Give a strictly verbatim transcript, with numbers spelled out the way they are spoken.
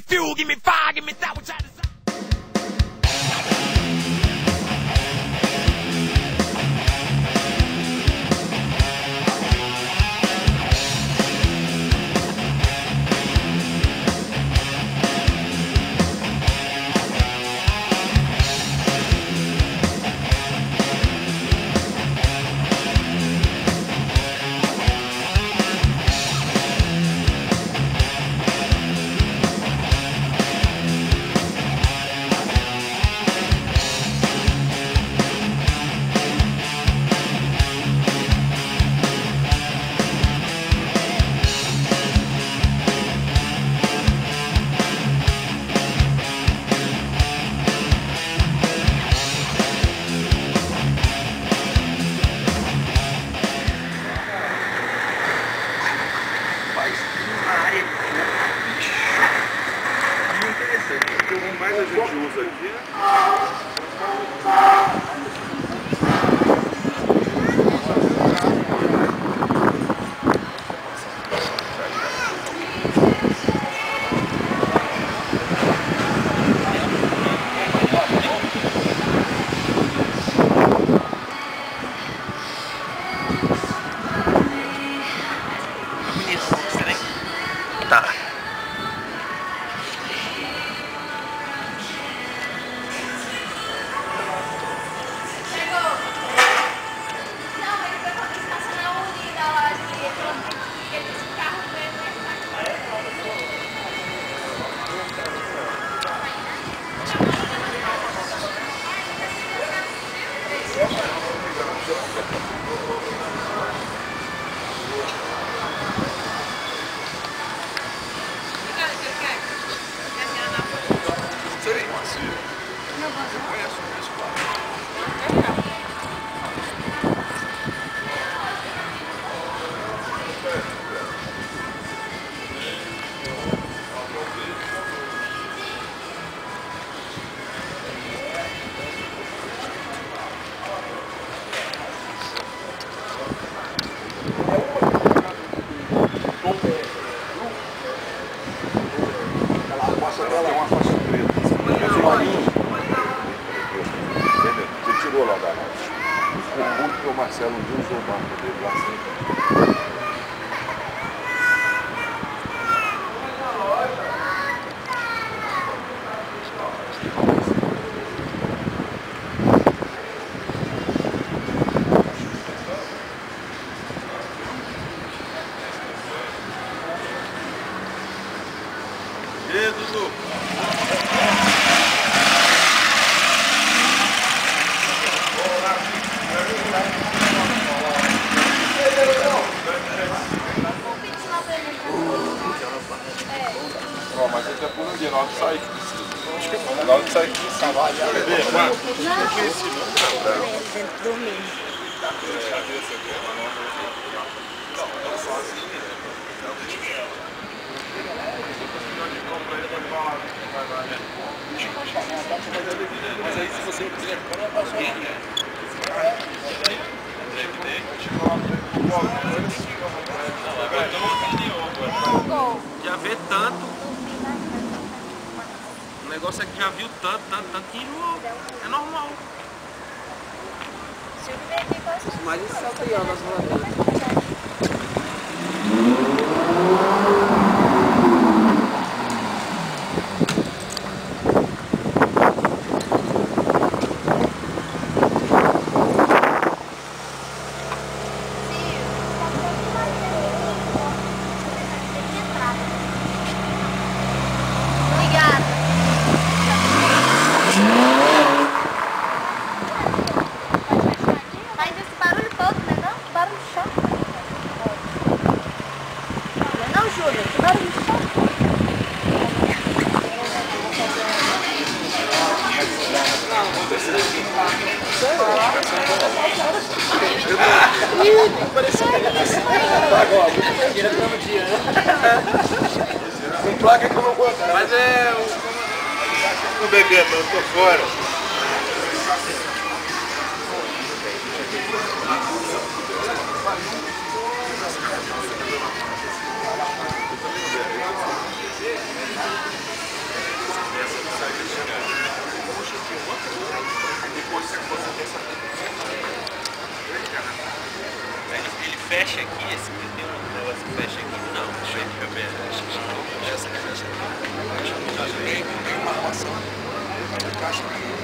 fuel, give me fire, give me that which I desire. Mais a gente usa aqui. Tá. O Marcelo um dia usou o barco dele lá sempre. E aí, Dudu? Ó, mas a gente já pôs um dia, na hora de sair que precisa. Acho que é na hora de sair que precisa. Cavalo, já bebê, quanto? Não conheci, não. Dentro do meio. Mas aí se você não quiser, pode passar aqui. Já vê tanto. O negócio é que já viu tanto, tanto, tanto que enjoou. É normal. Mas isso é o pior das voadoras. Com placa que eu não vou. Mas é o bebê, eu tô fora. fecha aqui, esse aqui tem um negócio que fecha aqui. Não, deixa eu ver. Essa que fecha aqui. Tem uma armação. A caixa aqui.